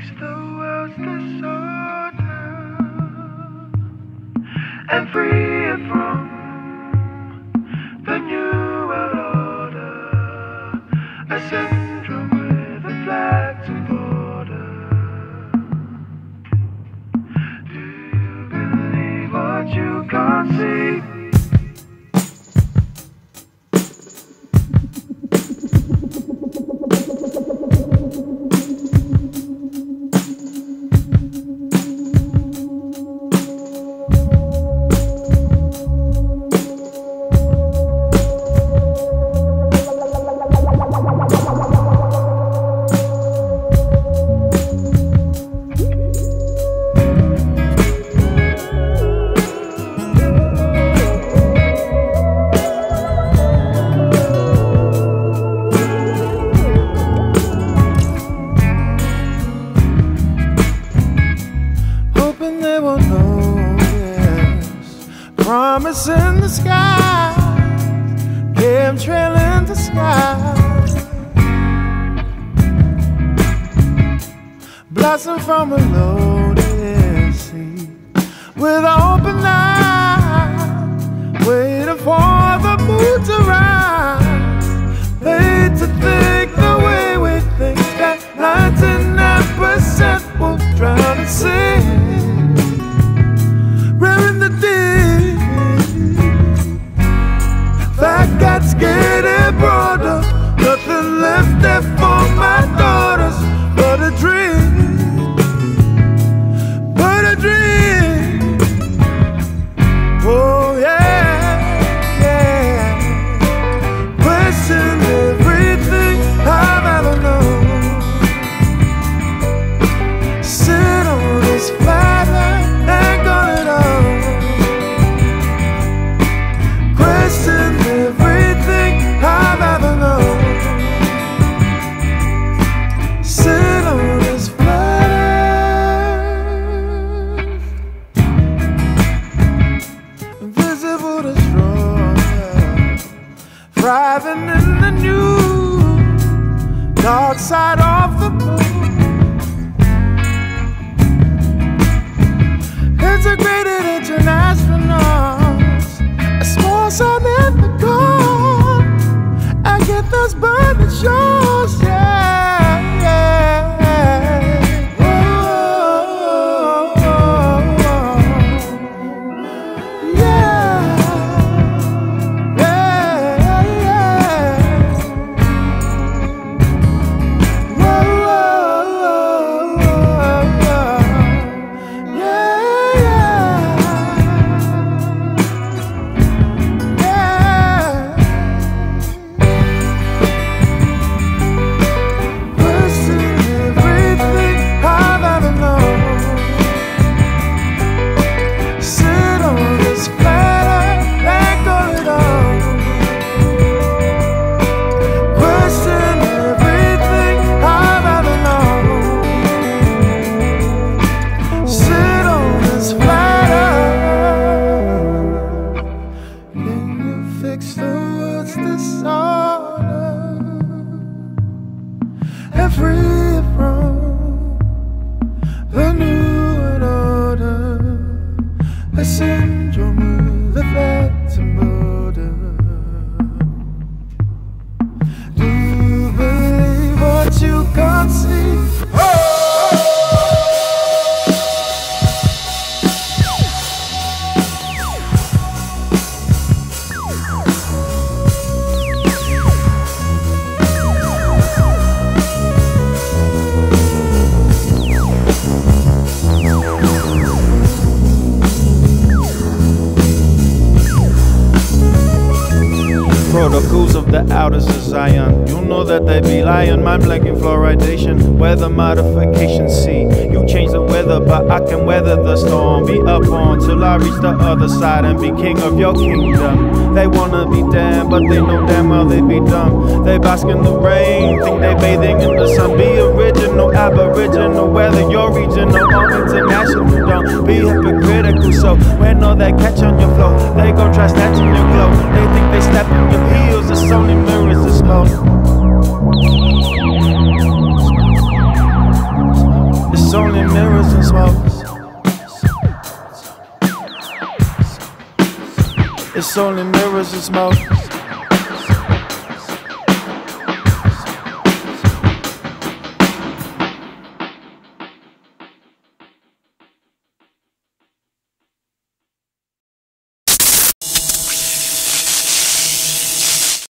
fix the world's disorder and free it from the new world order, a syndrome with a flag to border. Do you believe what you can't see? Promise in the sky, chemtrail in the sky, blossom from a loaded sea, with open eyes, waiting for the moon to rise. Hate to think the way we think that 99% will drown and sing. We're in the deep. Fact gets getting broader. Nothing left there for my daughters but a dream, but a dream. Oh yeah, yeah. Question everything I've ever known. Sit on this platter and gun it on. Question everything I've ever known. Sit on this platter, invisible destroyer, thriving in the new dark side of the moon. Integrated internationals, a small sun in the car. I get those burning shores, yeah, yeah. Whoa, yeah, yeah, yeah. Whoa, yeah. Fix the world's disorder and free it from the new world order, a syndrome with a flag to border. Do you believe what you can't see? Protocols of the outers of Zion. You know that they be lying. Mind blanking fluoridation, weather modification. See, you change the weather, but I can weather the storm. Be up on till I reach the other side and be king of your kingdom. They wanna be damned, but they know damn well they be dumb. They bask in the rain, think they bathing in the sun. Be original, aboriginal, whether you're regional or international. Don't be hypocritical, so when all that catch on your flow, they gon' try snatching your glow. They think they snapping your heels, it's only mirrors of smoke. It's It's only mirrors and smoke.